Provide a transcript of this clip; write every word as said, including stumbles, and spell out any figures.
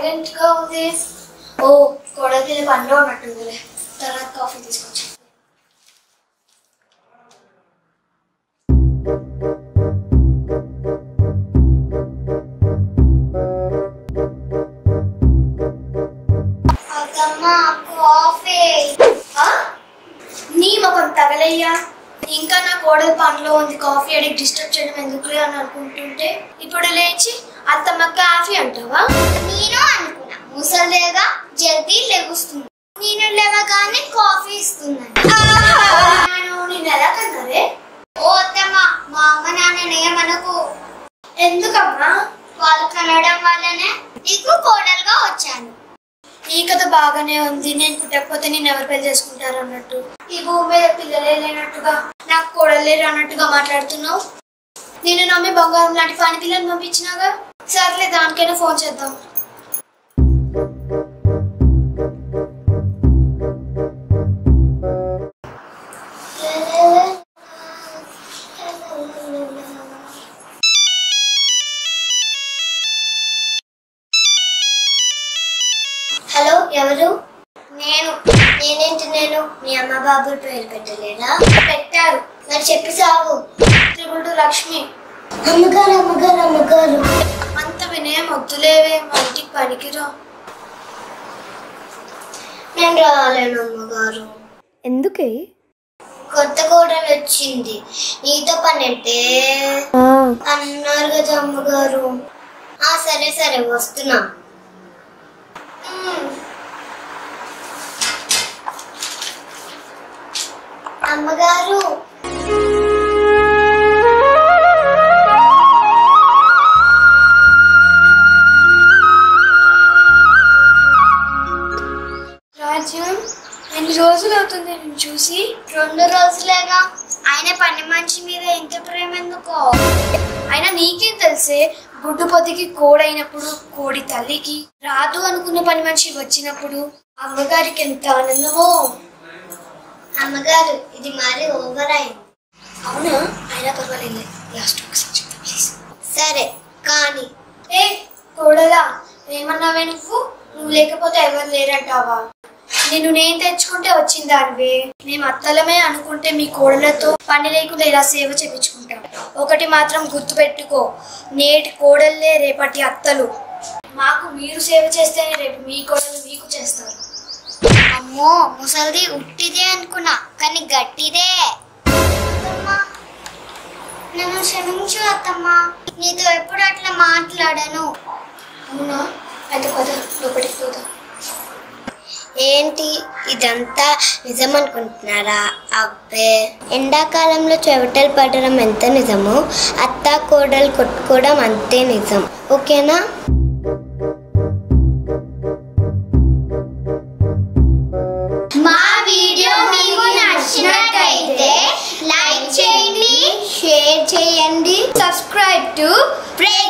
Silent గా ఉంది. ఓ కోడలికి పనిలో ఉన్నట్టుందిలే. తర్వాత కాఫీ తీసుకొచ్చి నీ ముఖం తగలయ్యా. ఇంకా నా కోడలు పనిలో ఉంది, కాఫీ అడిగి డిస్టర్బ్ చేయడం ఎందుకులే అని అనుకుంటుంటే ఇప్పుడు లేచి అత్తమ్మ కాఫీ అంటావా? నేను అనుకున్నా ముసలేగా జల్దీ లెగుస్తుంది, నేను లేవగానే కాఫీ ఇస్తున్నాను. నేను ఎలా కన్నారే? ఓ అత్తమ్మ, మా అమ్మ నాన్న ఏమనకు. ఎందుకమ్మా? వాళ్ళు కనడం వల్లనే నీకు కోడలుగా వచ్చాను. ఈ కథ బాగానే ఉంది. నేను పుట్టకపోతే నేను ఎవరు పెళ్లి చేసుకుంటారు అన్నట్టు, ఈ భూమి మీద పిల్లలే లేనట్టుగా, నాకు కోడలు లేరు అన్నట్టుగా మాట్లాడుతున్నావు. నేను నమ్మి బంగారం లాంటి పని పిల్లలు పంపించినాగా. సర్లే, దానికైనా ఫోన్ చేద్దాం. హలో, ఎవరు? నేను. నేనేంటి నేను? మీ అమ్మ బాబు పేరు పెట్టలేదా? పెట్టారు. మరి చెప్పి సాగు. Triple two Lakshmi. అమ్మగారు అమ్మగారు అమ్మగారు అంత వినయం వద్దులేవే, మా ఇంటికి పనికిరా. నేను రాలేను అమ్మగారు. ఎందుకే? కొత్త కోడలు వచ్చింది, నీతో పని అంటే అన్నారు కదా అమ్మగారు. ఆ సరే సరే వస్తున్నా. అమ్మగారు రాజ్యం, ఎన్ని రోజులు అవుతుంది నేను చూసి? రెండు రోజులేగా. ఆయన పని మనిషి మీద ఎంత ప్రేమ ఎందుకో. అయినా నీకేం తెలిసే? గుడ్డు పొదికి కోడైనప్పుడు, కోడి తల్లికి రాదు అనుకున్న పని మనిషి వచ్చినప్పుడు అమ్మగారికి ఎంత ఆనందమో. అమ్మగారు, ఇది మరి ఓవర్ అయింది. అవునా? అయినా పర్వాలేదు, లాస్ట్ ఒకసారి చెప్తా ప్లీజ్. సరే కానీ. ఏ కోడలా, ఏమన్నావే నువ్వు? నువ్వు లేకపోతే ఎవరు లేరంటావా? నేను నేను తెచ్చుకుంటే వచ్చిందానివే. మేము అత్తలమే అనుకుంటే మీ కోడలతో పని లేకుండా ఇలా సేవ చేయించుకుంటాం. ఒకటి మాత్రం గుర్తు పెట్టుకో, నేటి కోడల్లే రేపటి అత్తలు. మాకు మీరు సేవ చేస్తేనే రేపు మీ కోడలు మీకు చేస్తారు. అమ్మో, ముసలిది ఉట్టిదే అనుకున్నా, కానీ గట్టిదే. నన్ను క్షమించు అత్తమ్మా, నీతో ఎప్పుడు అట్లా మాట్లాడను. అవునా? అయితే పద లోపలికి పోదాం. ఏంటి ఇదంతా నిజం అనుకుంటున్నారా? అబ్బే, ఎండాకాలంలో చెవిటలు పడడం ఎంత నిజమో అత్త కోడలు కొట్టుకోవడం అంతే నిజం. ఓకేనా? మా వీడియో మీకు నచ్చినట్లయితే లైక్ చేయండి, షేర్ చేయండి, సబ్స్క్రైబ్ టు ప్రే